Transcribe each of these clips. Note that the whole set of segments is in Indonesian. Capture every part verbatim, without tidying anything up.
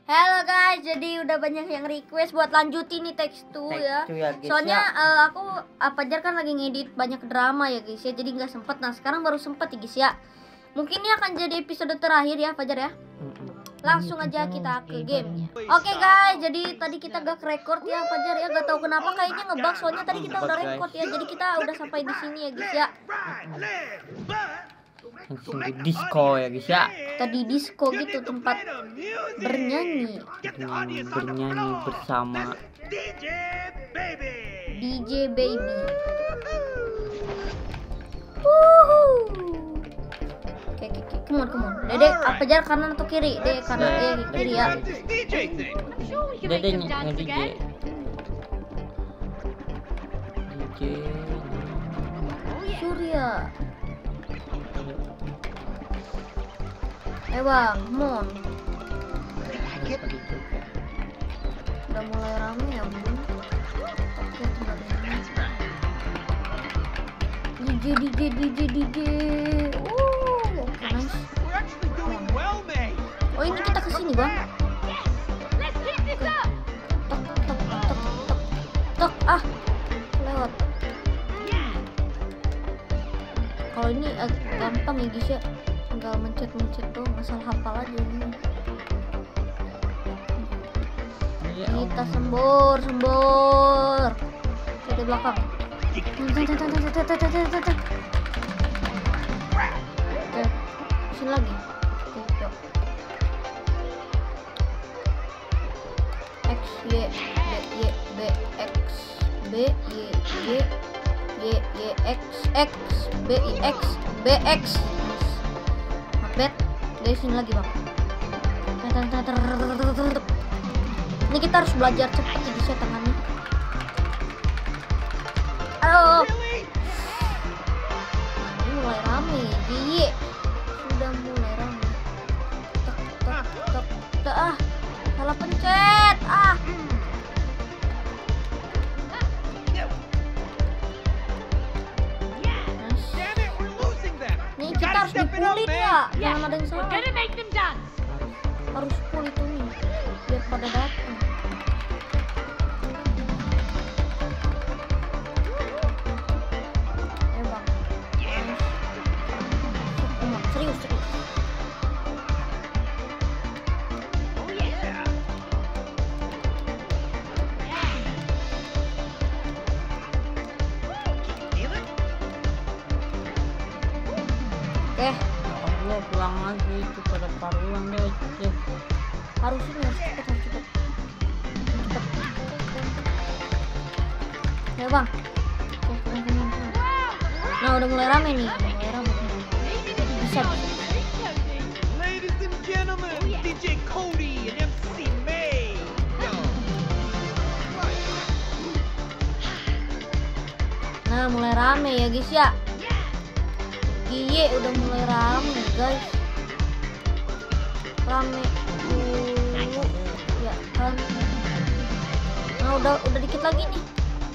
Halo guys, jadi udah banyak yang request buat lanjutin nih Takes Two ya. ya guys, Soalnya ya. uh, aku apa aja kan lagi ngedit banyak drama ya guys ya, jadi nggak sempet. Nah sekarang baru sempet ya guys ya. Mungkin ini akan jadi episode terakhir ya Fajar ya. Langsung aja kita ke gamenya. Oke guys, jadi tadi kita gak record ya Fajar ya, gak tahu kenapa kayaknya ngebug. Soalnya tadi kita udah record ya, jadi kita udah sampai di sini ya guys ya. Langsung di disco ya guys ya. Tadi disco gitu, tempat bernyanyi. Bernyanyi, bernyanyi bersama D J Baby. Wuhu. Oke, oke, oke, come on, come on. Dedek, apa jalan kanan atau kiri? Dek, kanan, eh, kiri ya. Dede nge-D J. D J Surya. Eh bang, come on. Udah mulai rame ya belum? Oke, tinggal ini. D J, D J, D J, D J. Uh, oke, nice. Oh ini kita kesini bang. Tok, tok, tok, tok, tok, ah, lewat. Kalau ini agak gampang ya guys ya, tinggal mencet-mencet doang, asal hafal aja ini. Kita sembur, sembur. Oke, di belakang. Oke, sini lagi. Oke, yuk. X, Y, B, Y, B, X, B, Y, Y, Y, Y, X, X, B, I, X, B, X. Update. Dari sini lagi bang. Ini kita harus belajar cepat ya bisa tangannya. Halo. Ini mulai rame. Iya. Sudah mulai rame. Tek, tek, tek, tek, ah. Salah pencet. Ah. Nih kita harus dipulin ya. Jangan ada yang salah. Harus full itu nih. Biar pada datang. Eh bang. Serius, serius. Oke, Allah pulang lagi itu pada parulang deh. harus ini harus cepet, harus cepet. Cepet. Ya bang. Oke, kurang, kurang, kurang. Nah udah mulai rame nih, udah mulai rame. Bisa. Ladies and gentlemen, D J Cody and M C May. Nah mulai rame ya guys ya. Iya udah mulai rame guys. Rame dulu ya kan. Nah udah udah dikit lagi nih.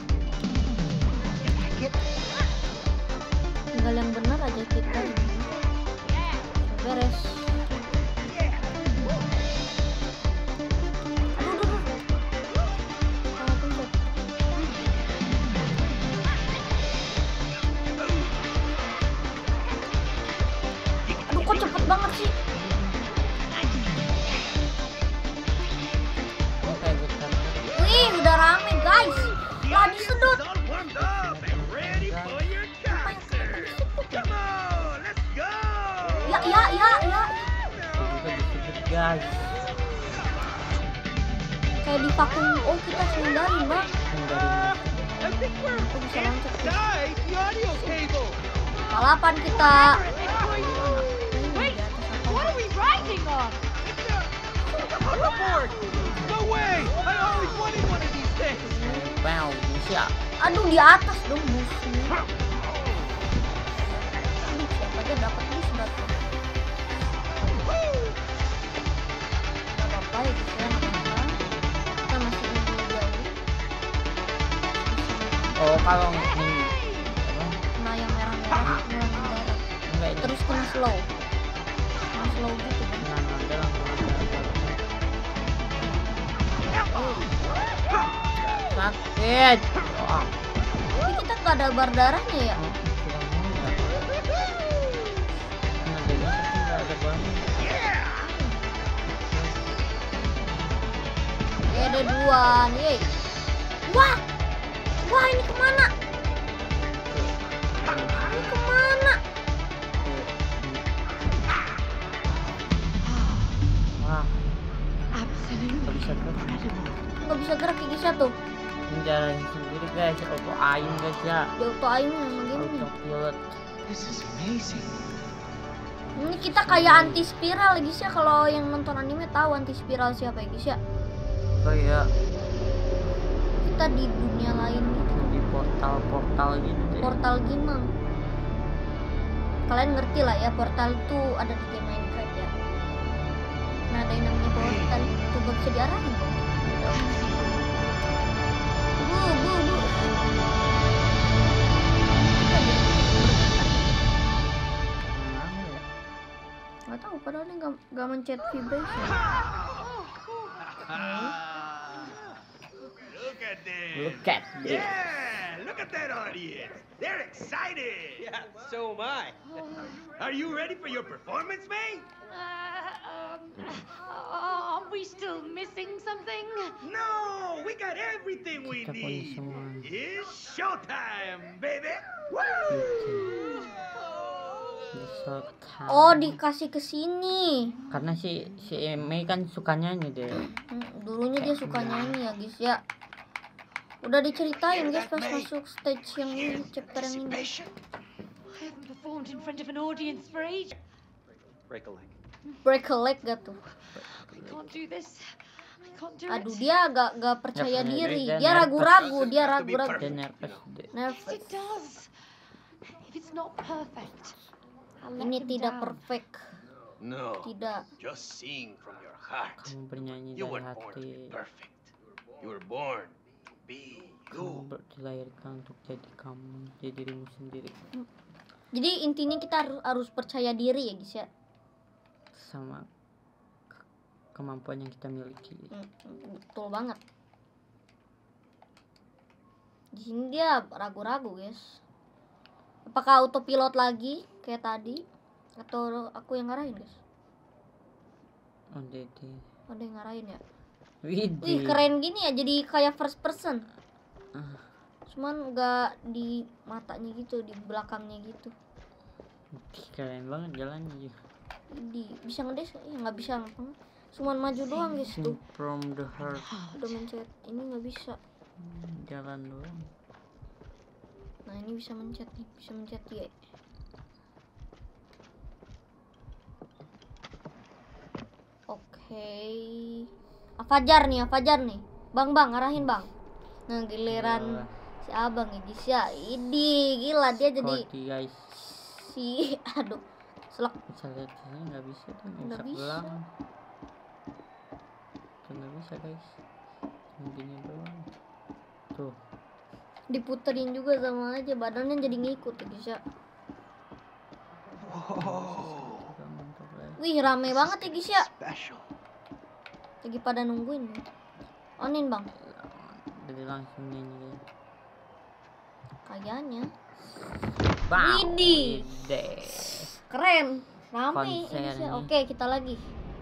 Tinggal yang benar aja kita. Beres. Aduh, aduh, aduh. Salah pencet. Aduh kok cepet banget sih. Wih udah rame guys. Lah disedot. Ya ya ya ya. Guys, Kayak di vakum. Oh kita hindarin bang. I think we're Aku bisa loncat guys. guys, the audio cable. Balapan kita. Wait, what are we riding on? Hoverboard. No way! I always wanted one of these things. wow, bisa. Aduh di atas dong busnya. Aduh siapa aja dapat bus dapat. Gak apa-apa ya guys ya, gak apa-apa. Kita masih nunggu dia dulu. Oh kalau ini Nah yang merah-merah mulai mendarat. enggak itu Terus kena slow. Kena slow gitu kan. nah, nah, dalam, dalam, dalam. Sakit. Wah. Tapi kita nggak ada bar darahnya ya. Oh, kurang banget. Nah, dari situ nggak ada banget. Ya ada dua nih. Wah, wah ini kemana? Ini kemana? Wah, Absolutely nggak bisa gerak. incredible. Nggak bisa gerak gigi tuh. Ini jalan sendiri guys, auto aim guys ya. Di auto aim sama gini. Autopilot. This is amazing. Ini kita kayak anti spiral guys ya. Kalau yang nonton anime tahu anti spiral siapa ya guys ya? Kayak Kita di dunia lain gitu. di portal-portal gitu deh. Portal gimana? Kalian ngerti lah ya, portal itu ada di game Minecraft ya. Nah ada yang namanya portal itu gak bisa diarahin kok. Bu, bu, bu. Kita jadi bergetar. Kenapa ya? Gak tahu, padahal ini gak, gak mencet vibration. Look at them. Look at this. Yeah, look at that audience. They're excited. Yeah, so am I. Are you ready for your performance, May? Uh, um, uh, are we still missing something? No, we got everything we Kita punya need. semua. It's showtime, baby. Woo! Bisa kan. Oh, dikasih ke sini. Karena si si Mei kan suka nyanyi deh. Hmm, dulunya dia suka nyanyi ya guys ya. Udah diceritain guys pas masuk stage yang ini, chapter yang ini. Anticipation. I haven't performed in front of an audience for ages. Break a leg. Break a leg gak tuh? I can't do this. I can't do Aduh it. dia agak gak percaya Nggak percaya diri. diri, dia Dia nervous. ragu-ragu, dia ragu-ragu. Dia nervous deh. Yes, Nervous. it does. If it's not perfect, I'll let Ini them tidak down. perfect. No. Tidak. Just sing from your heart. Kamu bernyanyi You dari weren't born to hati. be perfect. You were born to be Kamu you. ber- dilahirkan untuk jadi kamu, jadi dirimu sendiri. Jadi intinya kita harus, harus percaya diri ya guys ya. Sama ke- kemampuan yang kita miliki. Hmm, betul banget. Di sini dia ragu-ragu guys. Apakah autopilot lagi kayak tadi atau aku yang ngarahin guys? Oh dede. Ada yang ngarahin ya. Widih. Wih keren gini ya, jadi kayak first person. Ah, Cuman nggak di matanya gitu, di belakangnya gitu. keren banget jalannya juga. Di bisa ngedes ya nggak bisa ngapa. Cuman maju doang guys tuh. Sing from the heart. Udah mencet ini nggak bisa. Hmm, Jalan doang. Nah ini bisa mencet nih, bisa mencet ya. Oke. Afajar nih, Afajar nih. Bang, bang, arahin bang. Nah giliran si abang ya guys ya. Ini gila dia jadi Kodi guys. si aduh selak. Bisa lihat sini nggak bisa tuh, nggak Nggak bisa bisa. pulang. Tuh nggak bisa guys. Cuma gini doang. Tuh. Diputerin juga sama aja, badannya jadi ngikut ya guys ya. Whoa. Juga mantap guys. Wih rame banget ya guys ya. Special. Lagi pada nungguin. Onin bang. Jadi langsung nyanyi guys. Kayaknya Wow. Widih. Ide. keren, rame Konser ini guys ya. nih. Oke kita lagi.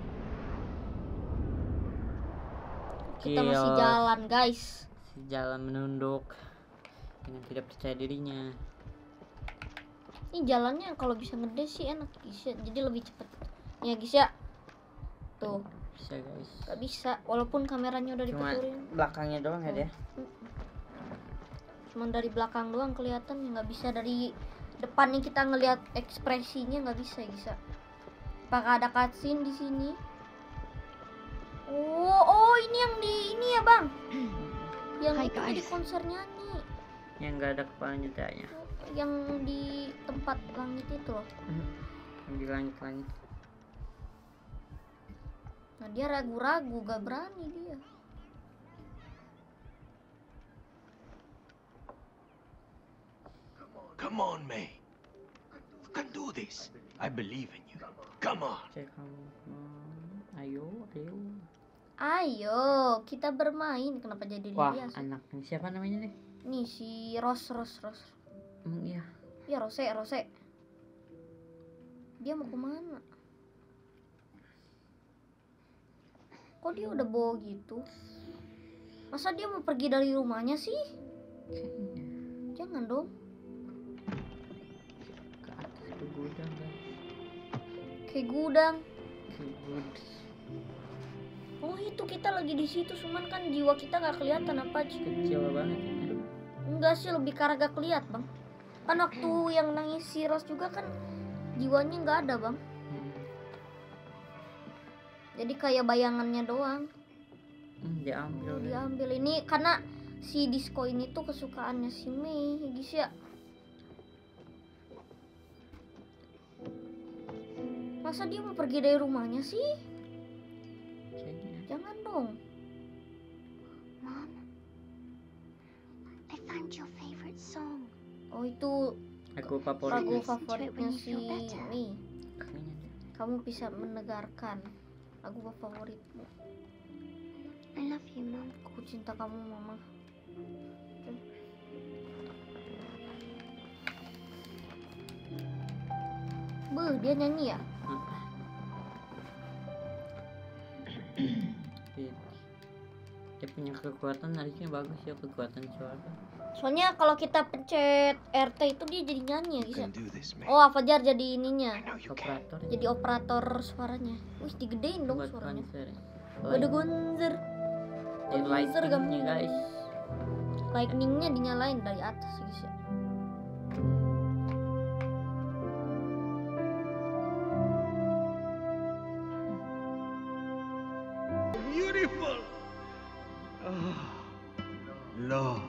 Kita masih Cheers. jalan guys. Si jalan menunduk dengan tidak percaya dirinya. Ini jalannya kalau bisa ngedes sih enak guys ya. Jadi lebih cepet. Ya guys ya. Tuh Bisa guys. gak bisa, walaupun kameranya udah Cuma diputerin. belakangnya doang ya dia. Cuman dari belakang doang kelihatan, nggak bisa dari depannya kita ngelihat ekspresinya, nggak bisa bisa. Apakah ada cutscene di sini? Oh, oh ini yang di ini ya bang, yang Hai, itu di guys. konser nyanyi, Yang nggak ada kepalanya tanya. yang di tempat langit itu loh. Yang di langit-langit. Nah dia ragu-ragu, gak berani dia. Come on, May. You can do this. I believe in you. Come on. Cek kamu. Hmm, ayo, ayo. Ayo, kita bermain. Kenapa jadi Wah, dia sih? anak siapa namanya nih? Nih si Ros, Ros, Ros. Emang iya. Ya Rose, Rose. Dia mau kemana? Kok dia udah bawa gitu? Masa dia mau pergi dari rumahnya sih? Kayaknya Jangan dong. ke atas ke gudang guys. Kayak gudang. Ke gudang. Oh itu kita lagi di situ, cuman kan jiwa kita nggak kelihatan apa aja. Kecil banget ya. Enggak sih, lebih karena gak keliat bang. Kan waktu yang nangis si Ros juga kan jiwanya nggak ada bang. Hmm. Jadi kayak bayangannya doang. Hmm, diambil. guys. Diambil ini karena si disco ini tuh kesukaannya si Mei, ya guys ya. Masa dia mau pergi dari rumahnya sih? Kayaknya. Jangan dong. Mom, I found your favorite song. Oh itu Lagu favorit. lagu Listen to it favoritnya when you si feel better. Mei. Kayaknya deh. Kamu bisa menegarkan lagu favoritmu. I love you, Mom. Aku cinta kamu mama. Beuh, dia nyanyi ya? Dia, dia punya kekuatan harusnya bagus ya, kekuatan suara. Soalnya kalau kita pencet R T itu dia jadi nyanyi ya You guys ya. can do this, May. Oh, Fajar jadi ininya. I know you can. Operator ya. Jadi operator suaranya. Wih, digedein dong buat suaranya. konser. Ada gonzer. Di Gonzer lightingnya kamu. guys. Lightningnya dinyalain dari atas guys ya. Beautiful. Oh, love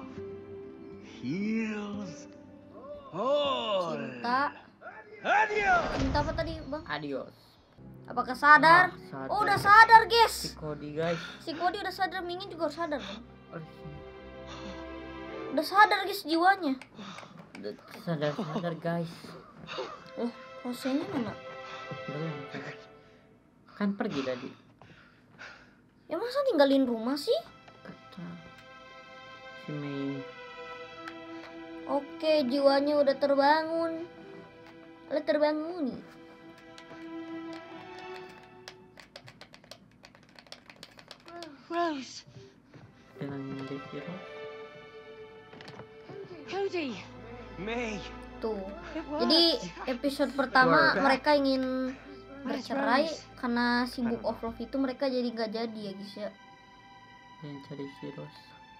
heals all. Cinta. Adios. Cinta apa tadi bang? Adios. Apakah sadar? Ah, sadar. Oh udah sadar Si guys. Cody guys. Si Kodi udah sadar, Mingin juga harus sadar bang. Oh, Udah sadar guys jiwanya. sadar sadar guys. Loh, Rosenya mana? Belum sadar. Kan pergi tadi. Ya masa tinggalin rumah sih? Kata si Mei. Oke, jiwanya udah terbangun. Udah terbangun nih. Rose, Dengan nyari virus. Cody, May. Tuh. it worked. Jadi episode pertama Keluarga. mereka ingin Where's bercerai Rose? karena si Book of Love itu mereka jadi nggak jadi ya guys ya. Yang cari virus.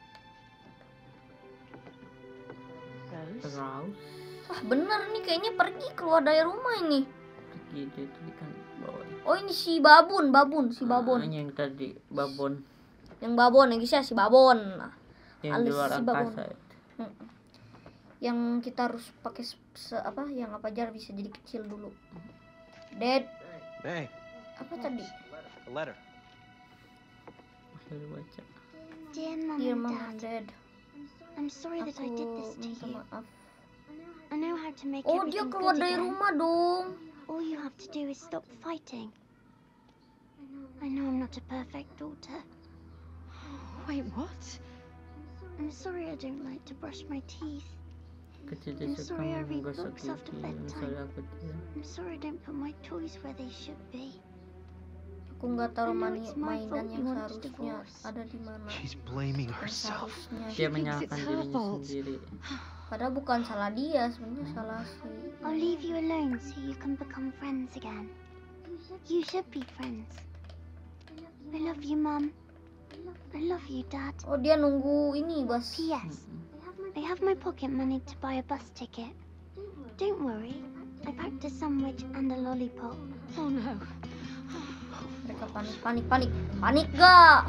Rose, Rose. Wah bener nih kayaknya pergi keluar dari rumah ini. Pergi dia tadi kan bawa. Oh ini si Babon, Babon, si Ah, Babon. yang tadi babon. Yang Babon ya guys ya, si Babon. Nah, Yang di Alis luar si babon. angkasa. mm-mm. Yang kita harus pakai se- se- apa yang apa aja bisa jadi kecil dulu. Dead May. apa tadi? A letter. Masih lu baca. dear Mom Dear and Mom Dad, and Dad. I'm sorry that I did this Aku to minta you. maaf. I know how to make Oh dia everything keluar good dari again. rumah dong. All you have to do is stop fighting. I know I'm not a perfect daughter. Wait, what? I'm sorry I don't like to brush my teeth. Kecil I'm dia suka sorry I read menggosok books after gigi. bedtime. Misalnya aku tidak. I'm sorry I don't put my toys where they should be. Aku nggak taruh I know mani- it's my mainan fault yang you want to seharusnya divorce. ada di mana. She's blaming Yang herself. seharusnya. Dia thinks menyalahkan it's her dirinya fault. sendiri. Padahal bukan salah dia, sebenarnya salah si. I'll leave you alone so you can become friends again. You should be friends. I love you, Mum. I love you, Dad. Oh dia nunggu ini bos. P S. I have my pocket money to buy a bus ticket. Don't worry. I packed a sandwich and a lollipop. Oh no. Mereka panik, panik, panik, panik gak?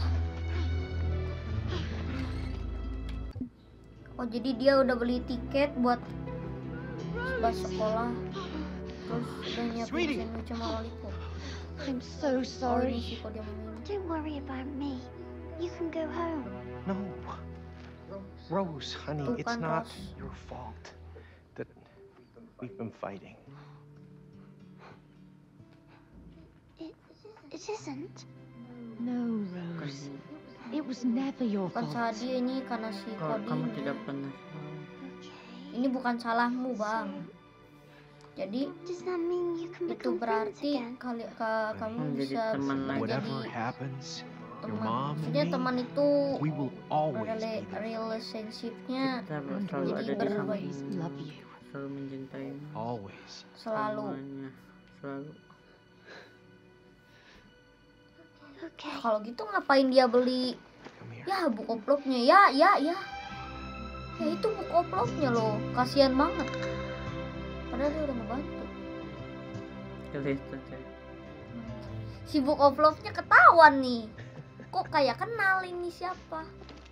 Oh jadi dia udah beli tiket buat bus sekolah, terus udah nyiapin Sweetie. sandwich sama lollipop. I'm so Oh ini sorry. sih kok dia mau minum. Don't worry about me. You can go home. No. Rose, honey, it's Bukan, not Rose. your fault that we've been fighting. It, it isn't. No, Rose. It was never your Bukan fault. salah dia ini karena si Kalau kamu Cody. tidak pernah Ini bukan salahmu, Bang. Jadi Does that mean you can itu become friends berarti again? kali ka- kamu Menjadi bisa teman lagi. Whatever menjadi happens, your teman. mom and Maksudnya me, teman itu we will always rela- be there. relationship-nya kita And selalu we'll Jadi ada di always sampingmu, love you. selalu mencintaimu, Always. selalu. semuanya, selalu. Okay. Kalau gitu ngapain dia beli Come here. ya buku vlognya? Ya, ya, ya. Ya itu buku vlognya loh. Kasihan banget. Padahal dia udah ngebantu. Pilih saja. Si book of love-nya ketahuan nih. Kok kayak kenal ini siapa?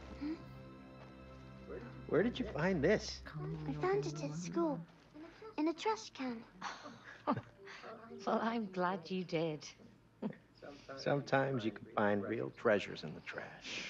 Where did you find this? I found it at school. In a trash can. Well, I'm glad you did. Sometimes you can find real treasures in the trash.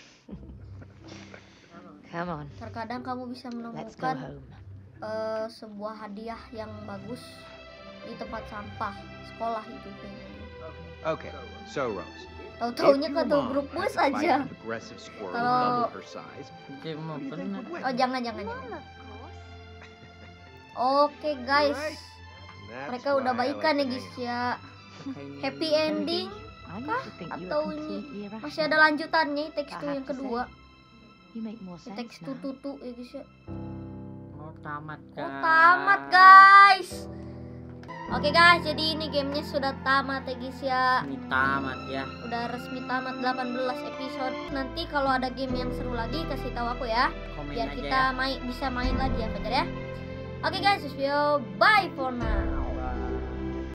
Come on, Terkadang kamu bisa let's go menemukan home. eh, sebuah hadiah yang bagus di tempat sampah sekolah itu kayak gitu. Okay, so Rose, Tahu-taunya if your ke mom grup had bus to fight aja. an aggressive squirrel Kalau- double her size, Dia mau who do you think pernah. would win? Oh jangan jangan jangan. Mom, of course. Oke guys, That's mereka udah why I baikan like ya to guys hang ya. Kayaknya Happy ini- ending I used to think you atau were ini completely irrational. masih ada lanjutannya text I two have yang to say, kedua. You make more sense Text two now. tutu ya guys ya. Oh tamat Oh guys. tamat guys. Oke guys, jadi ini gamenya sudah tamat ya guys ya. Ini tamat ya. Udah resmi tamat delapan belas episode. Nanti kalau ada game yang seru lagi kasih tahu aku ya, Komen biar aja kita ya. main bisa main lagi ya Fajar ya. Oke guys, this video bye for now.